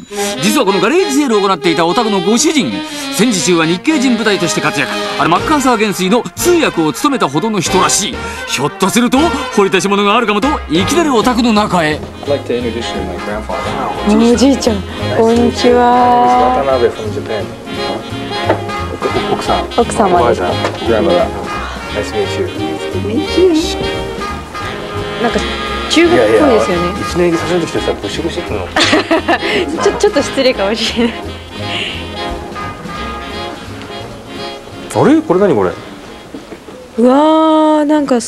実はこのガレージセールを行っていたお宅のご主人、戦時中は日系人部隊として活躍、マッカーサー元帥の通訳を務めたほどの人らしい。ひょっとすると掘り出し物があるかもと、いきなりお宅の中へ。 おじいちゃん、こんにちは。奥様ですか。なんか中国っぽいですよね。 一年させるとしてさ、ブシブシってのちょっと失礼かもしれない。 あれこれ何これ。 うわー、なんかあれ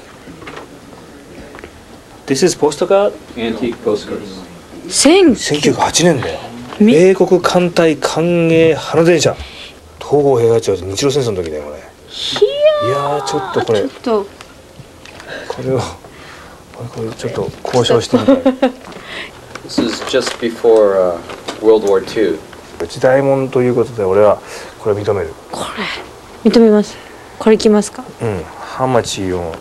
This is postcard? Antique postcards. 1908年だよ。米国艦隊歓迎花電車。東郷平八郎と日露戦争の時だよこれ。いやー、ちょっとこれ、これをこれちょっと交渉してみたい。 This is just before World War II. 時代物ということで俺はこれ認める。 これ認めます。これいきますか。 うん。ハマチを。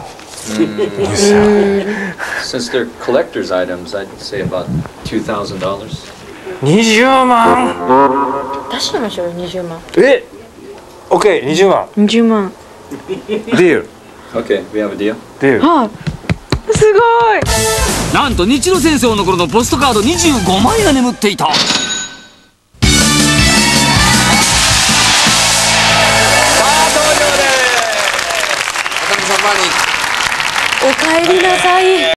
Since they're collector's items, I'd say about $2,000. 20万。 出してましょうよ、20万。 え、OK、20万。 20万。 ディール。 Okay, we have a deal. ディール。 はあ、すごい。 なんと日露戦争の頃のポストカード25枚が眠っていた。 おかえりなさい。